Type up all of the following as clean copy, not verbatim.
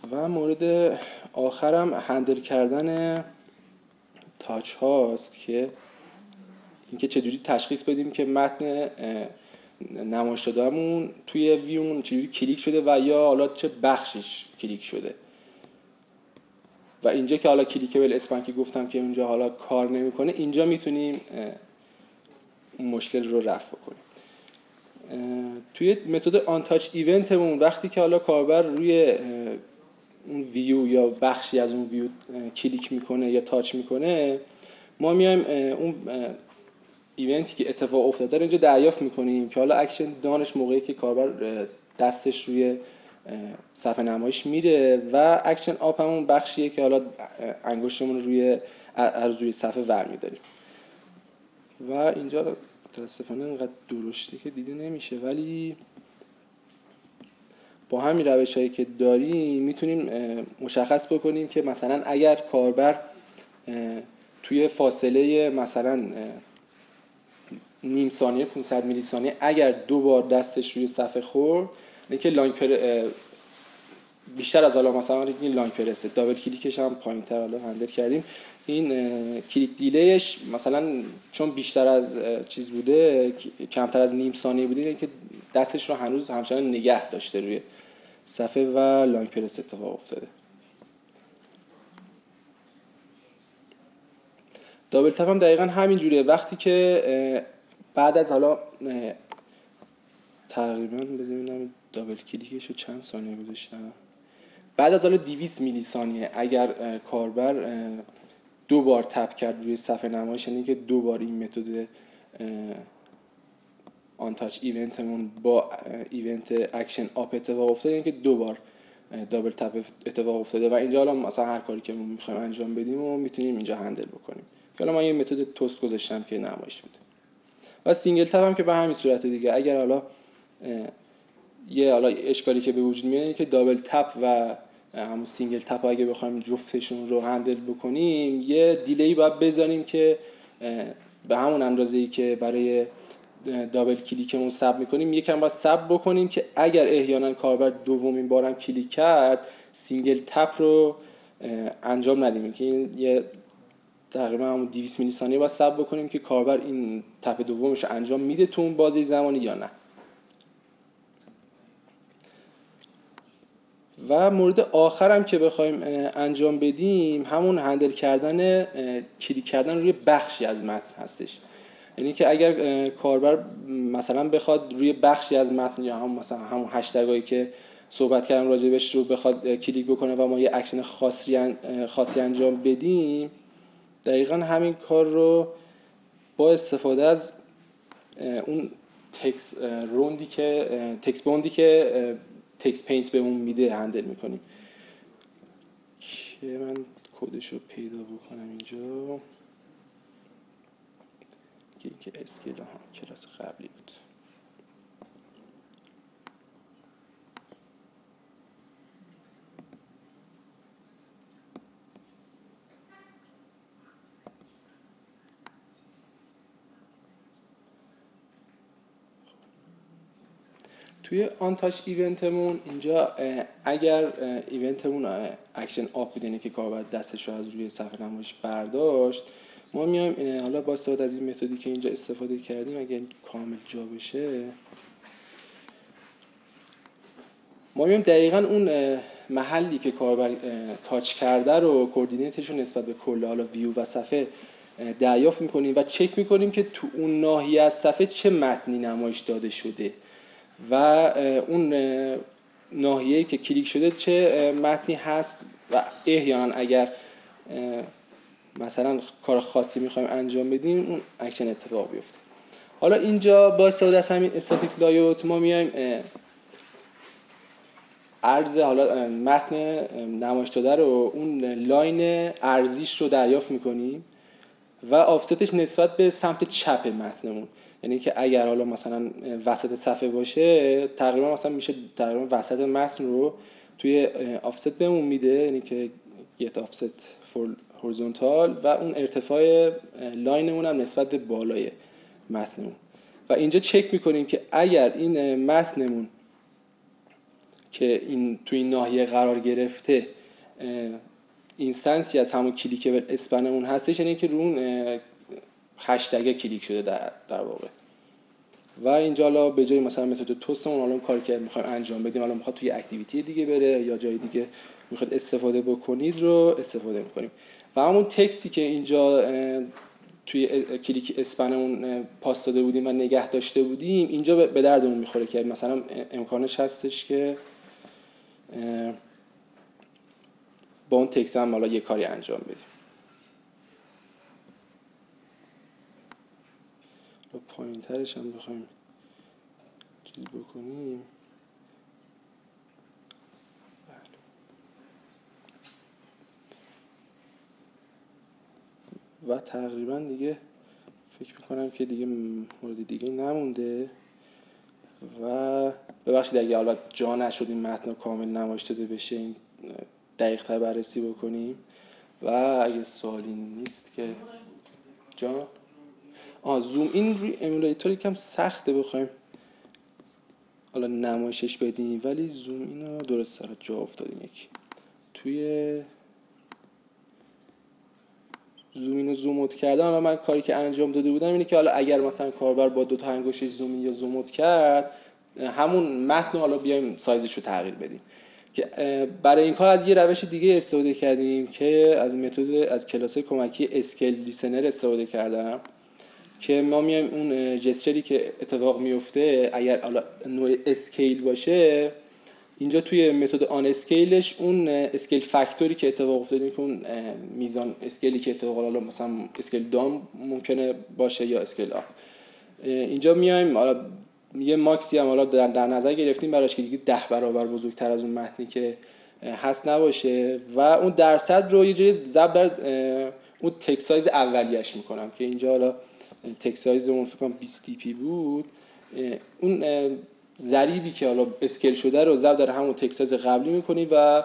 و مورد آخرم هندل کردن تاچ هاست که اینکه چجوری تشخیص بدیم که متن نمایش دادهمون توی ویومون چجوری کلیک شده و یا حالا چه بخشش کلیک شده. و اینجا که حالا کلیکبل اسپن که گفتم که اونجا حالا کار نمیکنه، اینجا میتونیم اون مشکل رو رفع کنیم. توی متد آن تاچ ایونتمون وقتی که حالا کاربر روی اون ویو یا بخشی از اون ویو کلیک میکنه یا تاچ میکنه، ما میایم اون ایونتی که اتفاق افتاده رو اینجا دریافت میکنیم که حالا اکشن دانش موقعی که کاربر دستش روی صفحه نمایش میره و اکشن آپ همون بخشیه که حالا انگشتمون روی صفحه ور میداریم. و اینجا رو متاسفانه اینقدر درشته که دیده نمیشه، ولی با همین روش‌هایی که داریم میتونیم مشخص بکنیم که مثلا اگر کاربر توی فاصله مثلا نیم ثانیه 500 میلی ثانیه اگر 2 بار دستش روی صفحه خورد، اینکه لاین بیشتر از حالا مثلا این لاین پرس دابل کلیکش هم پایین‌تر حالا هندل کردیم، این کلیک دیلیش مثلا چون بیشتر از چیز بوده، کمتر از نیم ثانیه بوده، اینکه دستش رو هنوز همچنان نگه داشته روی صفحه و لاین پرس اتفاق افتاده. دابل تپ هم دقیقاً همین جوریه. وقتی که بعد از حالا تقریباً ببینم دابل کلیکش رو چند ثانیه گذاشتم، بعد از حالا 200 میلی ثانیه اگر کاربر 2 بار تپ کرد روی صفحه نمایش، یعنی که 2 بار این متد آن تاچ ایونتمون با ایونت اکشن آپ اتفاق افتاده، یعنی که 2 بار دابل تپ اتفاق افتاده و اینجا حالا مثلا هر کاری که ما می‌خوایم انجام بدیم و میتونیم اینجا هندل بکنیم. حالا من یه متد توست گذاشتم که نمایش میده. و سینگل تپ هم که به همین صورت دیگه، اگر حالا یه حالا اشکالی که به وجود میاد اینه که دابل تپ و همون سینگل تپ اگه بخوایم جفتشون رو هندل بکنیم، یه دیلی باید بذاریم که به همون اندازه‌ای که برای دابل کلیکمون ساب میکنیم یکم باید ساب بکنیم که اگر احیانا کاربر دومین بارم کلیک کرد سینگل تپ رو انجام ندیم، که این یه تقریبا همون 200 میلی ثانیه باید ساب بکنیم که کاربر این تپ دومش رو انجام میده تو اون بازه زمانی یا نه. و مورد آخرم که بخوایم انجام بدیم همون هندل کردن کلیک کردن روی بخشی از متن هستش. یعنی که اگر کاربر مثلا بخواد روی بخشی از متن یا هم مثلا همون هشتگایی که صحبت کردم راجبش رو بخواد کلیک بکنه و ما یه اکشن خاصی انجام بدیم، دقیقاً همین کار رو با استفاده از اون تکس بوندی که تکس پینت بهمون میده هندل میکنیم. که من کدش رو پیدا بکنم اینجا که اسکیل کلاس قبلی بود. توی آن تاچ ایونتمون اینجا اگر ایونتمون اکشن آپ بود، یعنی که کاربر دستش رو از روی صفحه نمایش برداشت، ما میایم حالا با استفاده از این متدی که اینجا استفاده کردیم اگر کامل جا بشه، ما میایم دقیقاً اون محلی که کاربر تاچ کرده رو کوردینیتش رو نسبت به کل حالا ویو و صفحه دریافت میکنیم و چک میکنیم که تو اون ناحیه از صفحه چه متنی نمایش داده شده و اون ناحیه‌ای که کلیک شده چه متنی هست و احیانا اگر مثلا کار خاصی میخوایم انجام بدیم اون اکشن اتفاق بیفته. حالا اینجا با استفاده از همین استاتیک لایاوت ما میایم عرض حالا متن نمایش داده رو اون لاین ارزیش رو دریافت میکنیم و آفستش نسبت به سمت چپ متنمون، یعنی که اگر حالا مثلا وسط صفحه باشه تقریبا مثلا میشه تقریبا وسط متن رو توی آفست بهمون میده، یعنی که get offset for horizontal و اون ارتفاع لاینمون هم نسبت به بالای متنمون. و اینجا چک میکنیم که اگر این متنمون که این تو این ناحیه قرار گرفته اینستنسی از همون کلیک اسپن اون هستش، یعنی که رو اون هشتگ کلیک شده در واقع. و اینجا حالا به جای مثلا متد توستمون حالا کاری که می‌خوایم انجام بدیم، حالا می‌خواد توی اکتیویتی دیگه بره یا جای دیگه می‌خواد استفاده بکنید رو استفاده می‌کنیم. و همون تکستی که اینجا توی کلیک اسپنمون پاس داده بودیم و نگه داشته بودیم، اینجا به دردمون می‌خوره که مثلا امکانش هستش که با اون تکست هم حالا یه کاری انجام بدیم. رو پایین ترش هم بخوایم چیز بکنیم، و تقریبا دیگه فکر میکنم که دیگه مورد دیگه نمونده. و ببخشید اگه حالا جا نشد این متن کامل نمایش داده بشه، این دقیق تر بررسی بکنیم. و اگه سوالی نیست که جا زوم این روی ایمولاتور یکم سخته بخوایم حالا نمایشش بدیم، ولی زوم اینو درست سر جا افتادیم. یکی توی زوم اینو زوم اوت کردن، حالا من کاری که انجام داده بودم اینه که حالا اگر مثلا کاربر با 2 تا انگشتش زوم یا زوم اوت کرد، همون متن حالا بیایم سایزش رو تغییر بدیم. که برای این کار از یه روش دیگه استفاده کردیم که از متد از کلاس کمکی اسکیل لیسنر استفاده کردم، که ما میایم اون جستری که اتفاق میفته اگر حالا نوع اسکیل باشه، اینجا توی متد آن اسکیلش اون اسکیل فاکتوری که اتفاق افتاده که اون میزان اسکیلی که اتفاق حالا مثلا اسکیل دام ممکنه باشه یا اسکیل آپ، اینجا میایم حالا یه ماکسی هم حالا در نظر گرفتیم براش که دیگه 10 برابر بزرگتر از اون متنی که هست نباشه، و اون درصد رو یه جوری ضرب در اون تک سایز اولیه‌اش میکنم که اینجا حالا تک سایز اون فکر کنم 20 دی پی بود. اون ضریبی که حالا اسکیل شده رو ضرب در همون تک سایز قبلی میکنیم و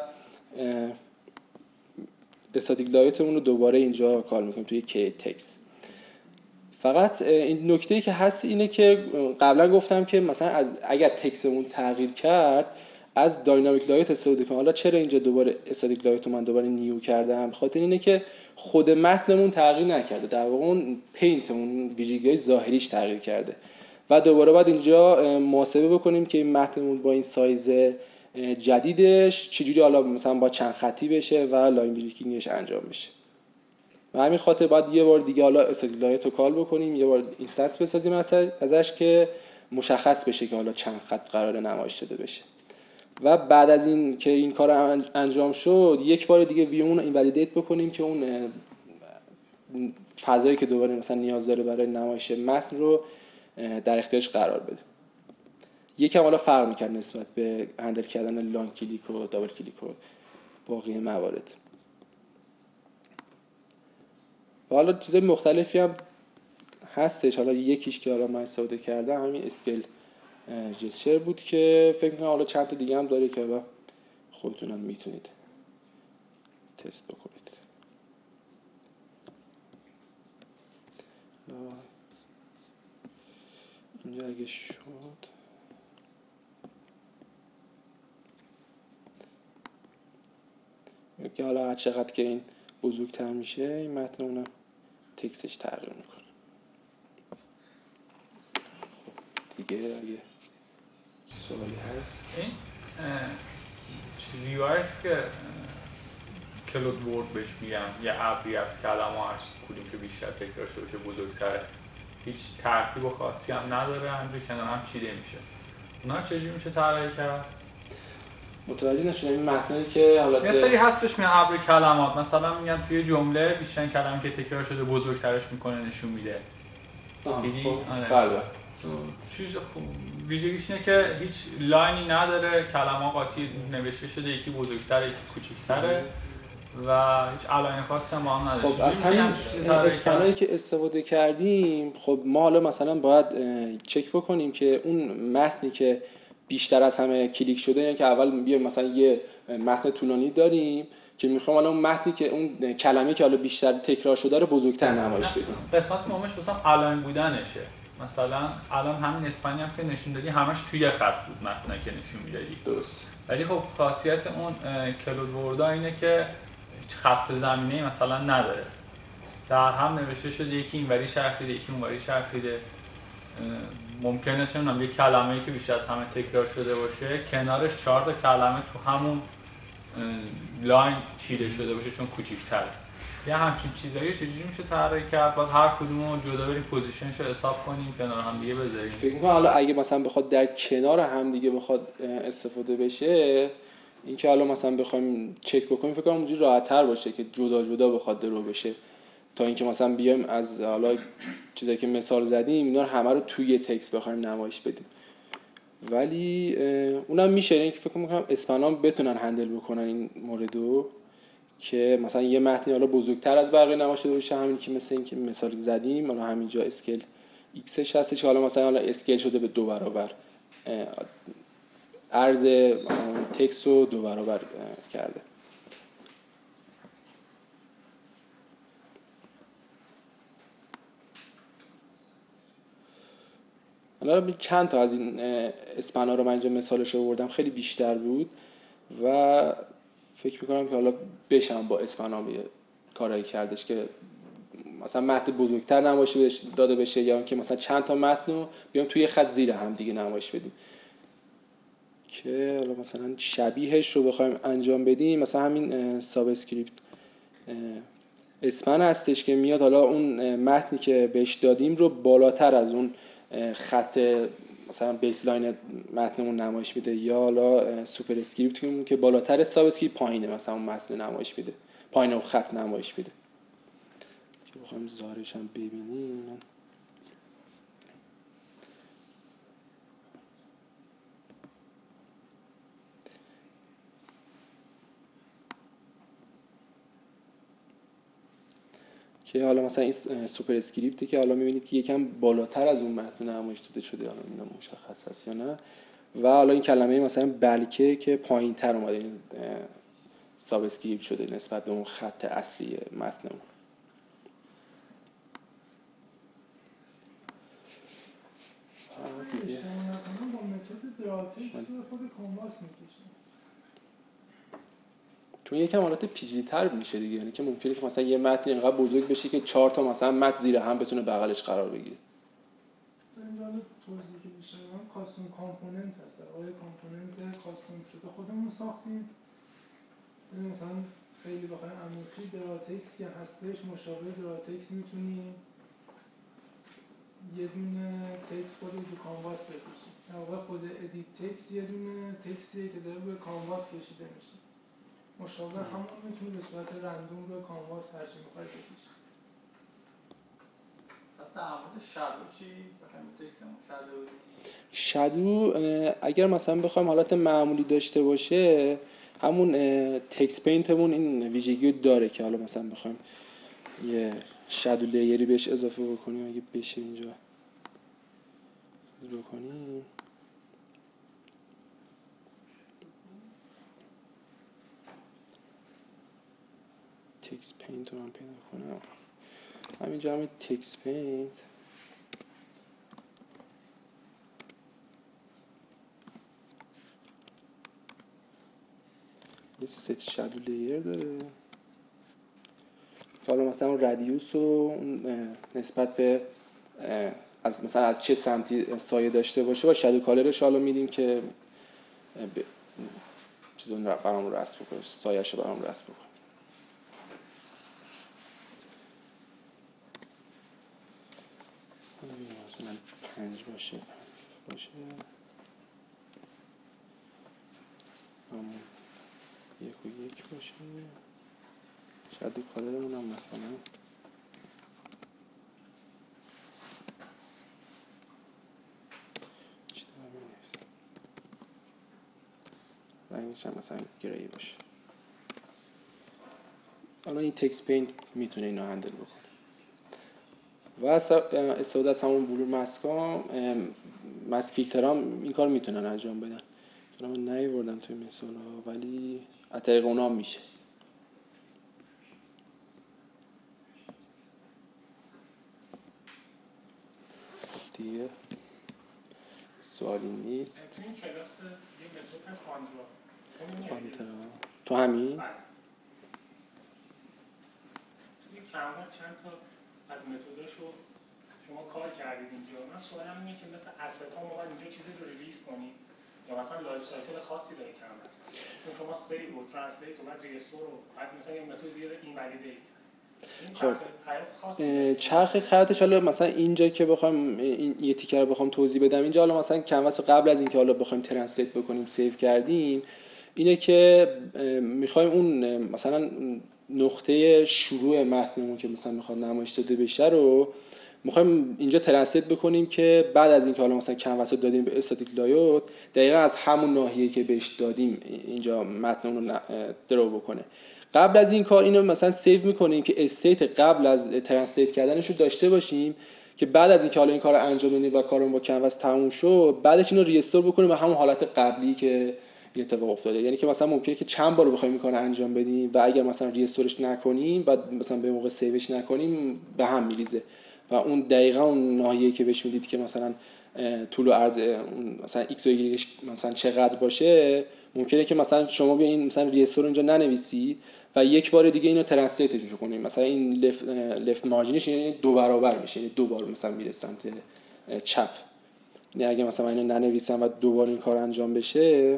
استاتیک لایتمون رو دوباره اینجا کار میکنیم توی کی تکس. فقط این نکته‌ای که هست اینه که قبلا گفتم که مثلا اگر تکسمون تغییر کرد از داینامیک لایت استفاده کنیم. حالا چرا اینجا دوباره استاتیک لایت رو من دوباره نیو کردم؟ بخاطر اینه که خود متنمون تغییر نکرده، در واقع اون پینتمون ویژگی‌های ظاهریش تغییر کرده و دوباره باید اینجا محاسبه بکنیم که این متنمون با این سایز جدیدش چجوری حالا مثلا با چند خطی بشه و لاین بریکینگش انجام بشه. و همین خاطر باید یه بار دیگه حالا استاتیک لایت رو کال بکنیم، یه بار اینستنس بسازیم ازش که مشخص بشه که حالا چند خط قراره نمایش داده بشه. و بعد از این که این کار انجام شد، یک بار دیگه ویومون رو اینولیدیت بکنیم که اون فضایی که دوباره مثلا نیاز داره برای نمایش متن رو در اختیارش قرار بده. یکم حالا فرق می‌کنه نسبت به هندل کردن لانگ کلیک و دابل کلیک و باقی موارد. و حالا چیزای مختلفی هم هستش. حالا یکیش که حالا من استفاده کردم همین اسکیل جسچر بود که فکر می‌کنم حالا چند تا دیگه هم داره که حالا خودتون هم میتونید تست بکنید. اینجا اگه شد که حالا هر چقدر که این بزرگتر میشه این متن اونم تکستش تغییر میکنه. خب دیگه اگه سوالی هست این چیزی هست که کلود ورد بهش میگم یه ابری از کلمات کدوم که بیشتر تکرار شده باشه بزرگتره، هیچ ترتیب و خاصی هم نداره، همینجور کنار هم چیده میشه. اونا چجوری میشه طراحی کرد؟ متوجه نشدم. این متنی که حالت یه سری هست بهش میگن ابر کلمات، مثلا میگن توی جمله بیشتر کلمه که تکرار شده بزرگترش میکنه نشون میده. دیدی؟ بله. چیز ویژگیش اینه که هیچ لاینی نداره، کلمه قاطی نوشته شده، یکی بزرگتره یکی کوچیک‌تره و هیچ علائم خاصی هم با هم نداره. خب از همین اسپنایی که استفاده کردیم، خب ما حالا مثلا باید چک بکنیم که اون متنی که بیشتر از همه کلیک شده، یعنی که اول بیایم مثلا یه متن طولانی داریم که میخوام حالا اون متنی که اون کلمه‌ای که حالا بیشتر تکرار شده رو بزرگتر نمایش بدیم. قسمت مهمش مثلا الاین بودنشه. مثلا الان همین اسپانی هم که نشون دادی همش توی خط بود متنی که نشون میدادی. درست. ولی خب خاصیت اون کلود وردا اینه که خط زمینه مثلا نداره، در هم نوشته شده، یکی اینوری چرخیده یکی اونوری چرخیده. ممکنه چه می‌دونم یک کلمه‌ای که بیشتر از همه تکرار شده باشه کنارش 4 تا کلمه تو همون لاین چیده شده باشه چون کوچیک‌تره. یه همچین چیزایی چجوری میشه طراحی کرد؟ باید هر کدومو جدا بریم پوزیشنش رو حساب کنیم کنار هم دیگه بذاریم. فکر می‌کنم حالا اگه مثلا بخواد در کنار هم دیگه بخواد استفاده بشه، این که حالا مثلا بخوایم چک بکنیم فکر کنم اونجوری راحت‌تر باشه که جدا جدا بخواد درو بشه، تا اینکه مثلا بیایم از حالا چیزایی که مثال زدیم اینا رو همه رو توی تکست بخوایم نمایش بدیم. ولی اونم میشه، اینکه فکر می‌کنم اسپنام بتونن هندل بکنن این موردو، که مثلا یه متنی حالا بزرگتر از بقیه نمایش داده باشه، همین که مثلا اینکه مثال زدیم، حالا همینجا اسکیل ایکسش هستش که حالا مثلا اسکیل شده به 2 برابر، عرض مثلا تکست رو 2 برابر کرده. حالا چند تا از این اسپنا رو من اینجا مثالش آوردم، خیلی بیشتر بود و فکر میکنم که حالا بشم با اسپنا کارایی کردش که مثلا متن بزرگتر نمایش داده بشه، یا اینکه مثلا چند تا متن رو بیام توی خط زیر هم دیگه نمایش بدیم، که حالا مثلا شبیهش رو بخوایم انجام بدیم. مثلا همین ساب اسکریپت اسپن هستش که میاد حالا اون متنی که بهش دادیم رو بالاتر از اون خط مثلا بیسلاین متنمون نمایش میده، یا حالا سوپر اسکریپت که بالاتر ساب اسکریپت پایینه مثلا اون متن نمایش میده، پایین اون خط نمایش میده. که بخوایم ظاهرش هم ببینیم، که حالا مثلا این سوپر اسکریپتی که حالا میبینید که یکم بالاتر از اون متن نمایش داده شده، حالا اینا مشخص هست یا نه. و حالا این کلمه مثلا بلکه که پایین تر اومده، این ساب اسکریپت شده نسبت به اون خط اصلی متنمون. با متد دراتکس خود کانواس میکشیم، چون یکم حالت پیچیده تر میشه دیگه، یعنی که ممکنه که مثلا یه متن اینقدر بزرگ بشه که 4 تا مثلا متن زیر هم بتونه بغلش قرار بگیره. اینجا توضیحی که بیشتر من کاستوم کامپوننت هست، در واقع کامپوننت کاستوم شده خودمون ساختیم. مثلا خیلی بخوایم عمیقی دراتکس که هستش مشابه دراتکس میتونیم یه دونه تکست خود رو کانواس بکشیم. در واقع خود ادیت تکست یه دونه تکستیه که داره روی کانواس کشیده میشه، مشابه همون میتونیم به صورت رندوم روی کانواس هرچی میخوای بکشیم. در مورد شادو چی؟ بخوایم تکستمون شادو بدیم. شادو اگر مثلا بخوایم حالت معمولی داشته باشه، همون تکست پینتمون این ویژگی داره که حالا مثلا بخوایم یه شادو لیری بهش اضافه بکنیم، اگه بشه اینجا بکنیم، تکست پینت رو من پیدا کنم. همینجا همین تکست پینت یه ست شادو لیر داره، حالا مثلا اون رادیوس رو نسبت به از مثلا از چه سمتی سایه داشته باشه و شادو کالرش حالا میدیم که چیزو برامون رسم بکنه، سایه‌شو برامون رسم بکنه. مثلا 5 باشه همون 1 و 1 باشه. شادو کالرمون هم مثلا رنگش هم مثلا گری باشه. حالا این تکست پینت میتونه اینو هندل بکنه و استفاده از همون بلور ماسکا، ماسک فیلتر هم این کار میتونن انجام بدن. من نیاوردم توی مثال ها، ولی از طریق اونا هم میشه دیگه. سوالی نیست. توی این کلاس یه متد هست آندرا تو همین کانواس چند تا از متداشو شما کار کردید اینجا. من سوالم اینه که مثلا اسست ها موقع اینجا چیزی رو ریلیز کنید یا مثلا لایف سایکل خاصی داره کانواس، چون شما سیو و ترنسلیت و بعد ریستور و بعد مثلا یه متد دیگه اینولیدیت. خب چرخ خطش حالا مثلا اینجا که بخوام این یه تیکر رو بخوام توضیح بدم، اینجا حالا مثلا کانواس قبل از اینکه حالا بخوایم ترنسلیت بکنیم سیو کردیم، اینه که میخوایم اون مثلا نقطه شروع متنمون که مثلا میخواد نمایش داده بشه رو میخوایم اینجا ترنسلیت بکنیم که بعد از اینکه حالا مثلا کانواس رو دادیم به استاتیک لایوت دقیقاً از همون ناحیه که بهش دادیم اینجا متنمون رو درو بکنه. قبل از این کار اینو مثلا سیو میکنیم که استیت قبل از ترنسلیت کردنش رو داشته باشیم که بعد از اینکه حالا این کارو انجام بدیم و کارمون با کانواس تموم شد بعدش اینو ریستور بکنیم به همون حالت قبلی که این اتفاق افتاده. یعنی که مثلا ممکنه که چند بار بخوایم این کارو انجام بدیم و اگر مثلا ریستورش نکنیم بعد مثلا به موقع سیوش نکنیم به هم میریزه و اون دقیقاً اون ناحیه‌ای که بهش میدید که مثلا طول و عرض مثلا ایکس و ایگرگش مثلا چقدر باشه، ممکنه که مثلا شما بیاین مثلا ریستور اینجا ننویسی و یک بار دیگه اینو ترنسلیتش کنیم، مثلا این لفت مارجینش یعنی 2 برابر میشه، یعنی 2 بار مثلا میره سمت چپ. یعنی اگه مثلا اینو ننویسم و دوباره این کار انجام بشه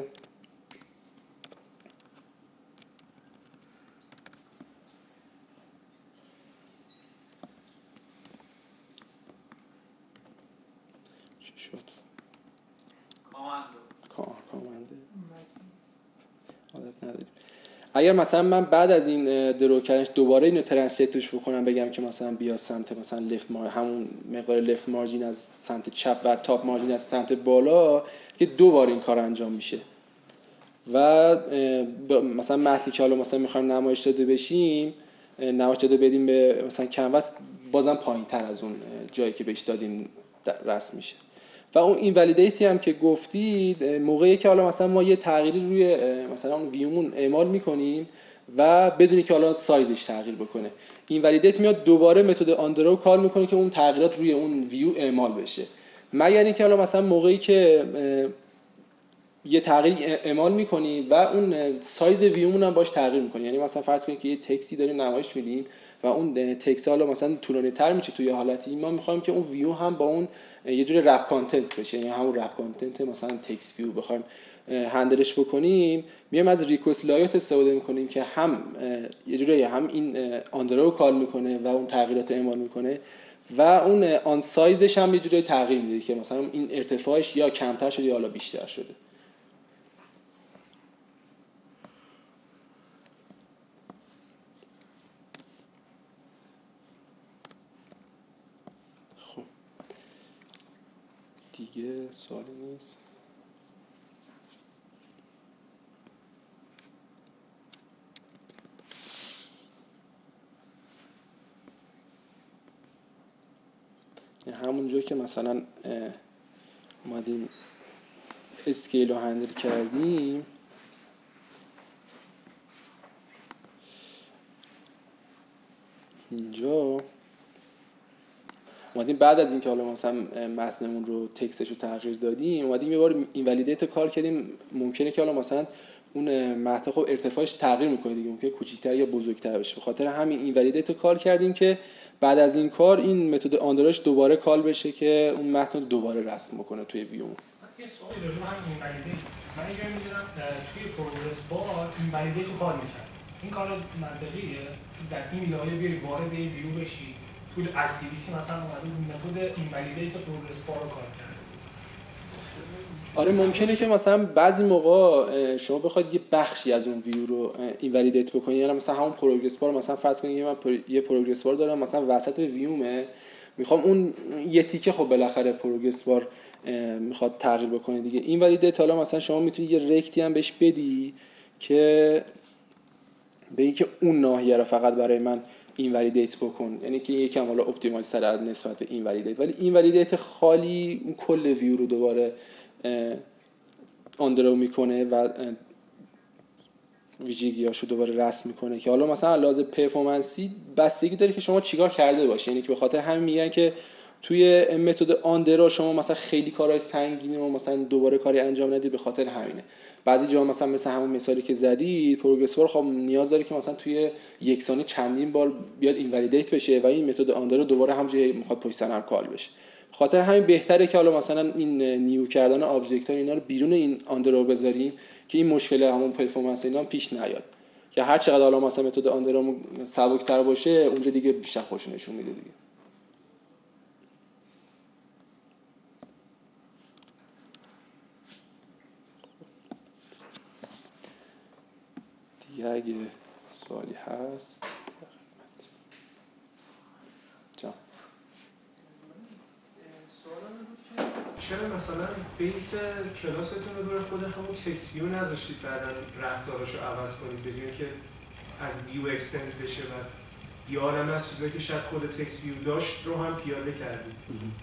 کامنده عادت نداریم. اگر مثلا من بعد از این درو کردنش دوباره اینو ترنسلیتش بکنم بگم که مثلا بیا سمت مثلا لفت همون مقدار لفت مارجین از سمت چپ و تاپ مارجین از سمت بالا که 2 بار این کار انجام میشه و مثلا متنی که حالا مثلا میخوایم نمایش داده بشیم نمایش داده بدیم به مثلا کانواس بازم پایین‌تر از اون جایی که بهش دادیم رسم میشه. و اون اینولیدیتی هم که گفتید موقعی که حالا مثلا ما یه تغییری روی مثلا اون ویومون اعمال میکنیم و بدونی که حالا سایزش تغییر بکنه، اینولیدیت میاد دوباره متد آندرو کار میکنه که اون تغییرات روی اون ویو اعمال بشه، مگر اینکه حالا مثلا موقعی که یه تغییر اعمال میکنیم و اون سایز ویومون هم باش تغییر میکنه. یعنی مثلا فرض کنید که یه تکستی داریم نمایش میدیم و اون تکست حالا مثلا طولانی تر میشه توی حالتی، ما میخوایم که اون ویو هم با اون یه جور رپ کانتنت بشه، یعنی همون رپ کانتنت مثلا تکست ویو بخوایم هندلش بکنیم، میایم از ریکوست لایت استفاده میکنیم که هم یه جوری هم این آندرو کال میکنه و اون تغییرات اعمال میکنه و اون آن سایزش هم یه جوری تغییر میده که مثلا این ارتفاعش یا کمتر شده یا حالا بیشتر شده. دیگه سوالی نیست. همونجا که مثلا اومدیم اسکیل رو هندل کردیم اینجا اومدیم بعد از اینکه حالا مثلا متنمون رو تکستش رو تغییر دادیم اومدیم یه بار اینولیدیت رو کار کردیم، ممکنه که حالا مثلا اون متن خب ارتفاعش تغییر میکنه دیگه، ممکنه کوچیک‌تر یا بزرگتر بشه، به خاطر همین اینولیدیت رو کار کردیم که بعد از این کار این متد آندراش دوباره کال بشه که اون متن رو دوباره رسم بکنه توی ویو. یه سوالی راجع به همین اینولیدیت، من اینجا می‌ذارم توی پروگرس بار اینولیدیت رو کار می‌کنه. این کار منطقیه در این لایه بیای وارد این ویو بشی توی اکتیویتی مثلا اومده متد اینولیدیت پروگرس بار رو کار کرده. آره ممکنه که مثلا بعضی موقع شما بخواید یه بخشی از اون ویو رو اینولیدیت بکنید، یعنی مثلا همون پروگرس بار مثلا فرض کنید من یه پروگرس بار دارم مثلا وسط ویومه، میخوام اون یه تیکه خب بالاخره پروگرس بار میخواد تغییر بکنه دیگه، اینولیدیت حالا مثلا شما میتونید یه رکتی هم بهش بدی که بگی که اون ناحیه رو فقط برای من اینولیدیت بکن، یعنی که یکم حالا اپتیمایز تر از نسبت به اینولیدیت، ولی اینولیدیت خالی اون کل ویو رو دوباره آندرو میکنه و ویژگیاشو دوباره رسم میکنه که حالا مثلا لحاظ پرفورمنسی بستگی داره که شما چیکار کرده باشی، یعنی که به خاطر همین میگن که توی متد آندرا شما مثلا خیلی کارهای سنگینی و مثلا دوباره کاری انجام ندید، به خاطر همینه. بعضی جا مثلا مثل همون مثالی که زدید پروگرسور خب نیاز داره که مثلا توی یک ثانیه چندین بار بیاد اینولیدیت بشه و این متد آندرا دوباره همونجوری میخواد پشت سر هم کال بشه. خاطر همین بهتره که حالا مثلا این نیو کردن آبجکت ها اینا رو بیرون این آندرا بذاریم که این مشکل همون پرفورمنس اینا هم پیش نیاد، که هر چقدر حالا مثلا متد آندرا سبک‌تر باشه اونجا دیگه بیشتر خوش نشون میده دیگه. اگه سوالی هست جان. سوالم بود که چرا مثلا بیس کلاستون رو دور خود همون تکست ویو نذاشتید بعدا رفتاراشو عوض کنید بدون که از ویو اکستند بشه و یه عالمه از چیزایی که شاید خود تکست ویو داشت رو هم پیاده کردید؟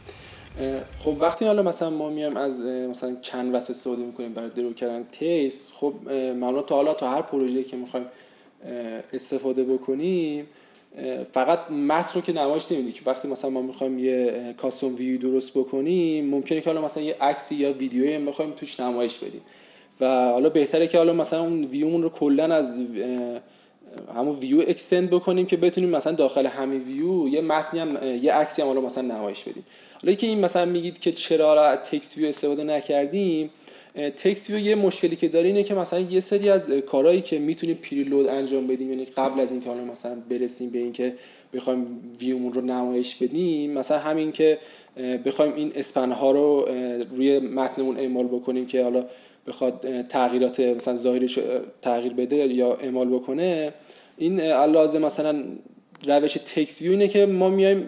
خب وقتی حالا مثلا ما میایم از مثلا کنوس استفاده میکنیم برای درو کردن تکست، خب معمولا تا هر پروژه‌ای که میخوایم استفاده بکنیم فقط متن رو که نمایش نمیدیم، که وقتی مثلا ما میخوایم یه کاستوم ویو درست بکنیم ممکنه که حالا مثلا یه عکسی یا ویدیویی هم بخوایم توش نمایش بدیم و حالا بهتره که حالا مثلا اون ویومون رو کلا از همون ویو اکستند بکنیم که بتونیم مثلا داخل همین ویو یه متنی هم یه عکسی هم حالا مثلا نمایش بدیم. حالا که این مثلا میگید که چرا تکست ویو استفاده نکردیم، تکست ویو یه مشکلی که داره اینه که مثلا یه سری از کارهایی که میتونیم پریلود انجام بدیم، یعنی قبل از اینکه حالا مثلا برسیم به اینکه بخوایم ویومون رو نمایش بدیم، مثلا همین که بخوایم این اسپن ها رو روی متنمون اعمال بکنیم که حالا بخواد تغییرات مثلا ظاهریش تغییر بده یا اعمال بکنه، این لازم مثلا روش تکست ویو اینه که ما میایم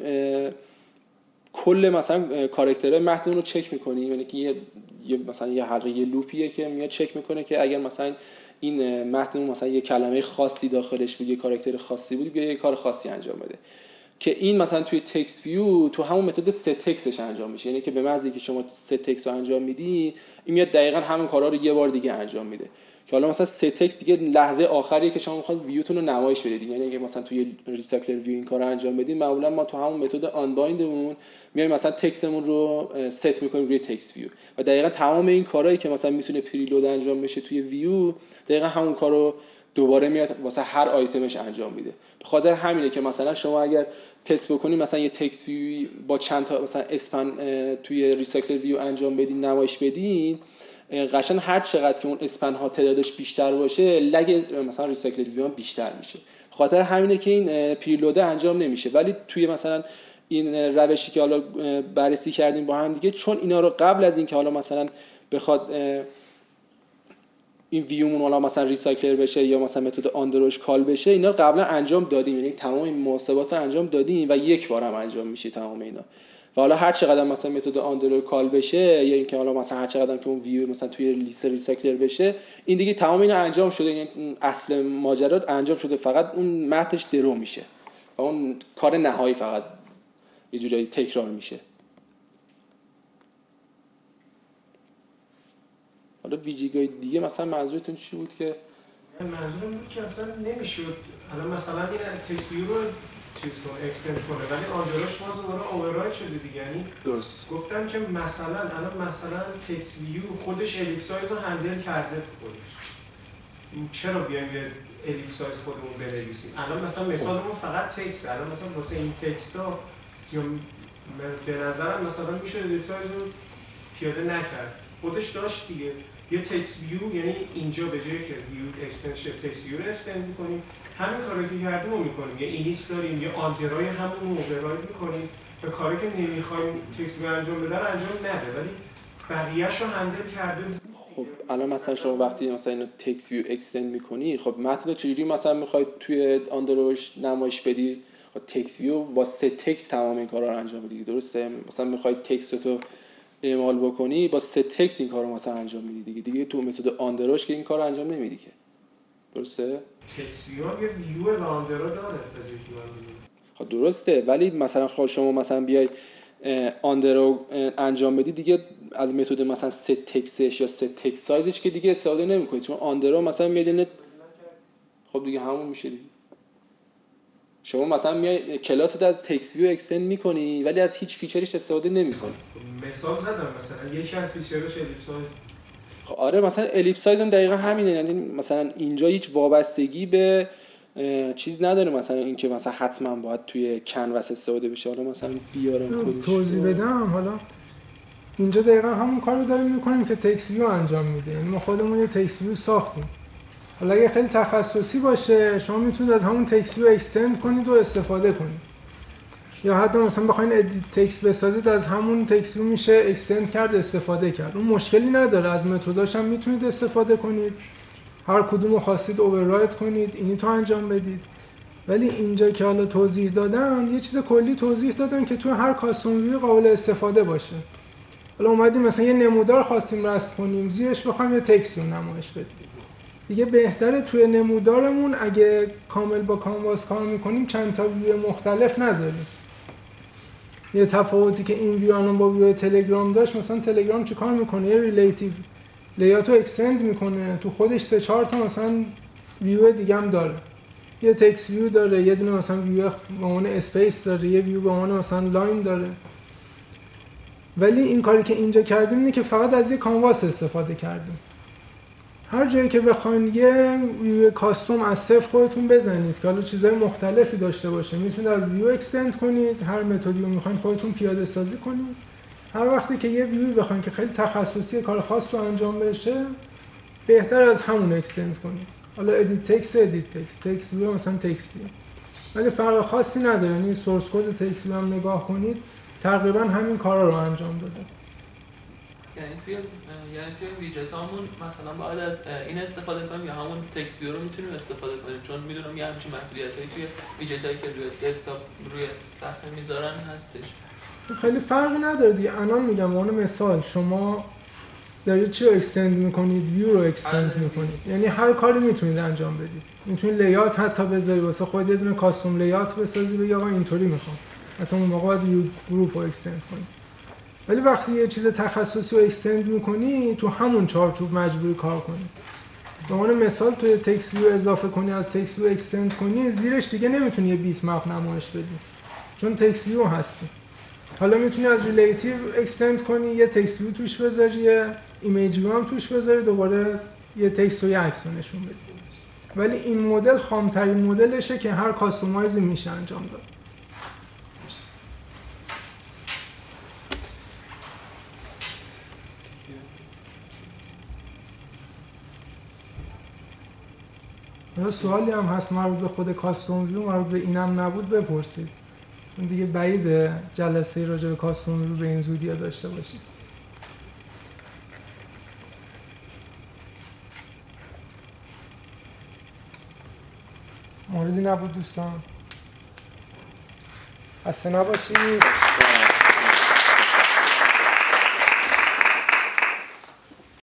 کل مثلا کاراکترهای متن رو چک می‌کنیم، یعنی که یه مثلا یه حلقه یه لوپیه که میاد چک میکنه که اگر مثلا این متن مثلا یه کلمه خاصی داخلش بود، یه کاراکتر خاصی بود، یه کار خاصی انجام بده، که این مثلا توی تکست ویو تو همون متد ست تکستش انجام میشه، یعنی که به محض اینکه شما ست تکست رو انجام میدی این میاد دقیقاً همون کارا رو یه بار دیگه انجام میده، که حالا مثلا ست تکست دیگه لحظه آخریه که شما میخواید ویوتون رو نمایش بدید، یعنی که مثلا توی ریسایکلر ویو این کارو انجام بدید، معمولا ما تو همون متد آن بایندمون میایم مثلا تکستمون رو ست میکنیم روی تکست ویو و دقیقاً تمام این کارهایی که مثلا میتونه پریلود انجام بشه توی ویو دقیقاً همون کارو دوباره میاد واسه هر آیتمش انجام میده. به خاطر همینه که مثلا شما اگر تست بکنید مثلا یه تکست ویو با چند تا مثلا اسپن توی ریسایکلر ویو انجام بدین، نمایش بدین، قشنگ هر چقدر که اون اسپن ها تعدادش بیشتر باشه لگ مثلا ریسایکلر ویو هم بیشتر میشه. به خاطر همینه که این پریلود انجام نمیشه. ولی توی مثلا این روشی که حالا بررسی کردیم با هم دیگه، چون اینا رو قبل از اینکه حالا مثلا بخواد این ویومون حالا مثلا ریسایکلر بشه یا مثلا متد آندروش کال بشه، اینا رو قبلا انجام دادیم، یعنی تمام این محاسبات رو انجام دادیم و یک بار هم انجام میشه تمام اینا. و حالا هر چقدر مثلا متد آندرو کال بشه یا اینکه حالا مثلا هر چقدر که اون ویو مثلا توی لیست ریسایکلر بشه، این دیگه تمام اینا انجام شده، یعنی اصل ماجرات انجام شده، فقط اون متنش درو میشه و اون کار نهایی فقط یه جوری تکرار میشه. حالا ویژگی‌های دیگه مثلا منظورتون چی بود؟ که منظورم بود که اصلا نمیشد الان مثلا این تکست ویو رو چیز کنه اکستند کنه، ولی آندروش باز دوباره اوورراید شده دیگه. یعنی درست گفتم که مثلا الان مثلا تکست ویو خودش الیپس سایز رو هندل کرده خودش، چرا بیایم یه الیپس سایز خودمون بنویسیم؟ الان مثلا مثالمون فقط تکست، الان مثلا واسه این تکستا یا به نظرم مثلا میشه الیپس سایز رو پیاده نکرد، خودش داشت دیگه. یه تکست ویو یعنی اینجا به جای که ویو اکستنشن تکست ویو رو استند می‌کنیم، همین کاری که کردیم رو می‌کنیم، یه اینیت داریم، یه آندرای همون اوورراید می‌کنیم و کاری که نمی‌خوایم تکست ویو انجام بده رو انجام نده، ولی بقیه‌اش رو هندل کرده. خب الان مثلا شما وقتی مثلا اینو تکست ویو اکستند می‌کنی، خب متن رو چجوری مثلا می‌خواید توی آندروش نمایش بدی؟ خب تکست ویو با سه تکست تمام این کارا رو انجام بدی، درسته؟ مثلا می‌خواید تکستتو اعمال بکنی با سه تکست این کارو مثلا انجام میدی دیگه تو متد آندروش که این کارو انجام نمیدی که، درسته؟ تکست ویو یه ویو و آندرو داره خب درسته، ولی مثلا خب شما مثلا بیای آندرو انجام بدی دیگه از متد مثلا سه تکستش یا سه تکست سایزش که دیگه استفاده نمی‌کنی، چون آندرو مثلا میدونه خب دیگه همون میشه دیگه. شما مثلا میای کلاست از تکست ویو اکستند می‌کنی ولی از هیچ فیچرش استفاده نمی‌کنی. مثال زدم مثلا یکی از فیچرش الیپسایز. خب آره مثلا الیپسایز هم دقیقاً همینه، یعنی مثلا اینجا هیچ وابستگی به چیز نداره، مثلا اینکه مثلا حتما باید توی کنوس استفاده بشه. حالا مثلا بیارم کدش توضیح بدم. حالا اینجا دقیقاً همون کار رو داریم می‌کنیم که تکست ویو انجام میده. یعنی ما خودمون یه تکست ویو ساختیم. حالا اگه خیلی تخصصی باشه شما میتونید از همون تکست ویو اکستند کنید و استفاده کنید، یا حتی مثلا بخواید ادیت تکست بسازید از همون تکست ویو میشه اکستند کرد استفاده کرد. اون مشکلی نداره، از متداش هم میتونید استفاده کنید، هر کدوم رو خواستید اوورراید کنید، اینی تو انجام بدید. ولی اینجا که حالا توضیح دادن یه چیز کلی توضیح دادن که تو هر کاستوم ویو قابل استفاده باشه. حالا اومدیم مثلا یه نمودار خواستیم رسم کنیم، زیرش بخوایم یه تکست رو نمایش بدیم. دیگه بهتره توی نمودارمون اگه کامل با کانواس کار میکنیم چند تا ویو مختلف نذاریم. یه تفاوتی که این ویو الان با ویو تلگرام داشت، مثلا تلگرام چه کار میکنه؟ یه ریلیتیو لیاتو اکستند میکنه، تو خودش 3-4 تا مثلا ویو دیگه هم داره. یه تکست ویو داره، یه دونه مثلا ویو به عنوان اسپیس داره، یه ویو به عنوان مثلا لاین داره. ولی این کاری که اینجا کردیم اینه که فقط از یه کانواس استفاده کردیم. هر جایی که بخواید یه ویو کاستوم از صفر خودتون بزنید که حالا چیزهای مختلفی داشته باشه، میتونید از ویو اکستند کنید، هر متدی رو میخواین خودتون پیاده سازی کنید. هر وقتی که یه ویو بخواید که خیلی تخصصی کار خاص رو انجام بشه، بهتر از همون اکستند کنید. حالا ادیت تکست تکست ویو مثلا تکستی، ولی فرق خاصی نداره. یعنی سورس کد تکست ویو هم نگاه کنید تقریبا همین کارا رو انجام داده. یعنی توی ویجتامون مثلا باید از این استفاده کنیم یا همون تکست ویو رو میتونیم استفاده کنیم؟ چون میدونم یه همچین محدودیتایی توی ویجتایی که روی دسکتاپ روی صفحه میذارن هستش. خیلی فرقی نداره دیگه. الان میگم به عنوان مثال شما دارید چی رو اکستند میکنید؟ ویو رو اکستند میکنید. یعنی هر کاری میتونید انجام بدید. میتونید لیات حتی بذاری واسه خودت یه دونه کاستوم لیات بسازی، بگی آقا اینطوری میخوام. حتی اون موقع ویو گروپ رو اکستند کنید. ولی وقتی یه چیز تخصصی رو اکستند میکنی تو همون چارچوب مجبوری کار کنی. به عنوان مثال توی تکست ویو اضافه کنی، از تکست ویو اکستند کنی، زیرش دیگه نمیتونی یه بیت مپ نمایش بدی چون تکست ویو هستی. حالا میتونی از ریلیتیو اکستند کنی، یه تکست ویو توش بذاری، یه ایمیج ویو هم توش بذاری، دوباره یه تکست و یه عکس نشون بدی. ولی این مدل خامترین مدلشه که هر کاستومایزی میشه انجام داد. یا سوالی هم هست مربوط به خود کاستوم ویو، مربوط به اینم نبود بپرسید. اون دیگه بعیده جلسه راجع به کاستوم ویو به این زودی داشته باشید. موردی نبود دوستان؟ خسته نباشید.